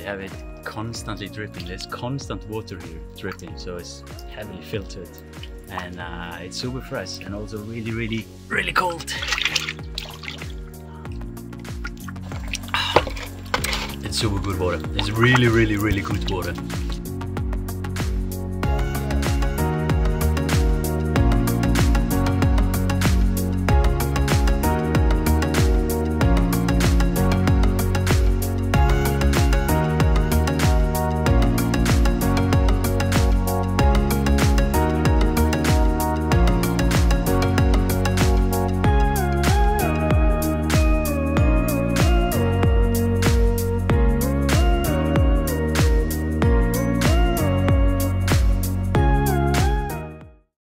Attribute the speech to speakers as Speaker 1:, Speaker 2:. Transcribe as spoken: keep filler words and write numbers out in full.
Speaker 1: have it constantly dripping. There's constant water here dripping, so it's heavily filtered, and uh, it's super fresh and also really, really, really cold. It's super good water. It's really, really, really good water.